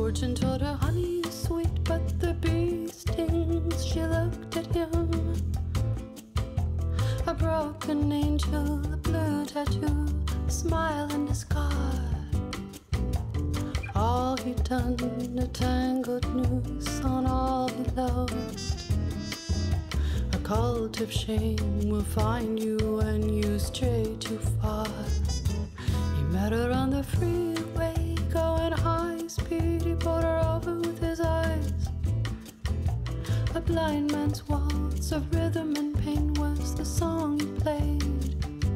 Fortune told her honey is sweet, but the bee stings. She looked at him, a broken angel, a blue tattoo, a smile and a scar. All he'd done, a tangled noose on all he loved. A cult of shame will find you when you stray too far. He met her on the freeway, going high speed. He pulled her over with his eyes. A blind man's waltz of rhythm and pain was the song he played.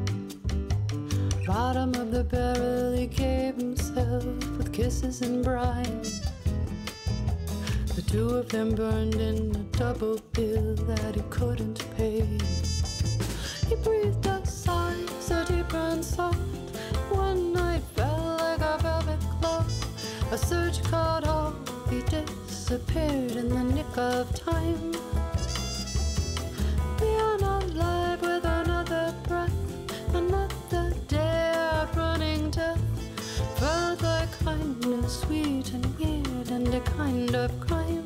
Bottom of the barrel he gave himself with kisses and brine. The two of them burned in a double bill that he couldn't pay. He breathed a sigh so deep and soft. One night fell like a velvet cloth. A surge caught off, he disappeared in the nick of time. We are not alive with another breath, another day of running death. Further kindness, sweet and weird, and a kind of crime.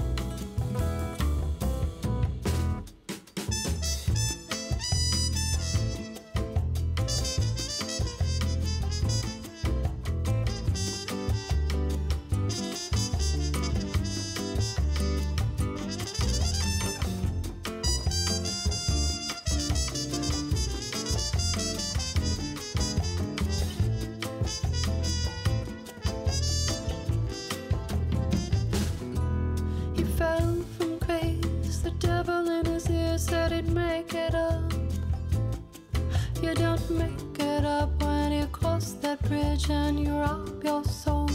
Fell from grace, the devil in his ear said he'd make it up. You don't make it up when you cross that bridge and you rob your soul.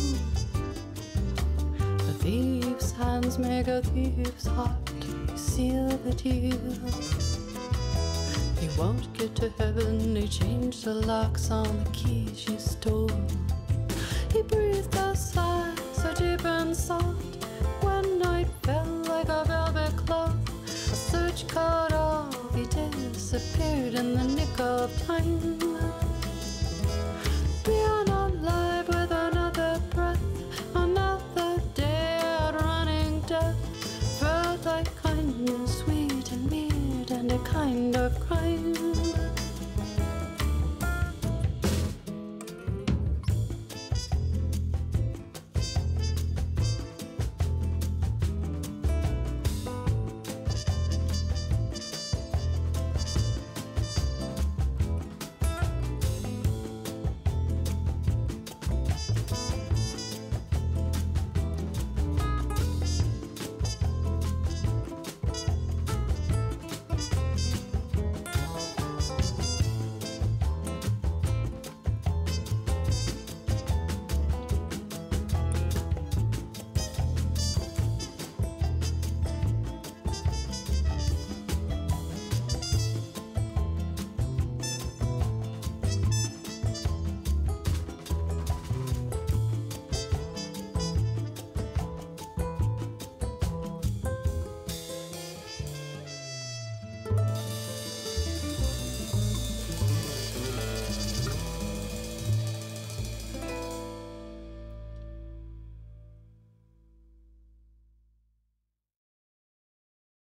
A thief's hands make a thief's heart, you seal the deal. You won't get to heaven, they change the locks on the keys you stole. He breathed a sigh so deep and soft. One night fell like a velvet cloth. A search caught off, he disappeared in the nick of time.